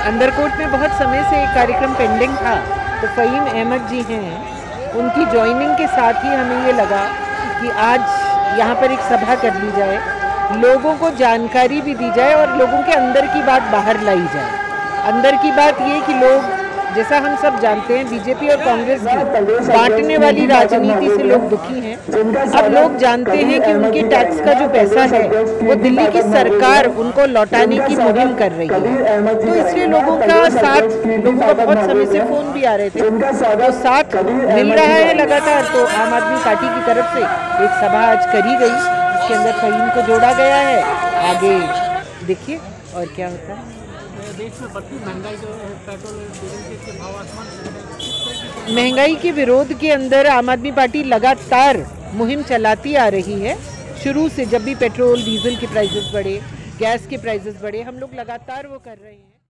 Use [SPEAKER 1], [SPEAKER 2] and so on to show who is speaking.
[SPEAKER 1] Undercoat में बहुत समय से एक कार्यक्रम पेंडिंग था, तो फ़हीम अहमद जी हैं, उनकी ज्वाइनिंग के साथ ही हमें ये लगा कि आज यहाँ पर एक सभा कर ली जाए, लोगों को जानकारी भी दी जाए और लोगों के अंदर की बात बाहर लाई जाए। अंदर की बात ये कि लोग, जैसा हम सब जानते हैं, बीजेपी और कांग्रेस की बांटने वाली राजनीति से लोग दुखी हैं। अब लोग जानते हैं कि उनके टैक्स का जो पैसा है वो दिल्ली की सरकार उनको लौटाने की मुहिम कर रही है, तो इसलिए लोगों का साथ, लोगों का बहुत समय से फ़ोन भी आ रहे थे, तो साथ मिल रहा है लगातार। तो आम आदमी पार्टी की तरफ से एक सभा आज करी गई, जिसके अंदर फ़हीम को जोड़ा गया है। आगे देखिए और क्या होता है।
[SPEAKER 2] देश में बढ़ती महंगाई, जो पेट्रोल डीजल के भाव आसमान,
[SPEAKER 1] महंगाई के विरोध के अंदर आम आदमी पार्टी लगातार मुहिम चलाती आ रही है। शुरू से जब भी पेट्रोल डीजल के प्राइसेस बढ़े, गैस के प्राइसेस बढ़े, हम लोग लगातार वो कर रहे हैं।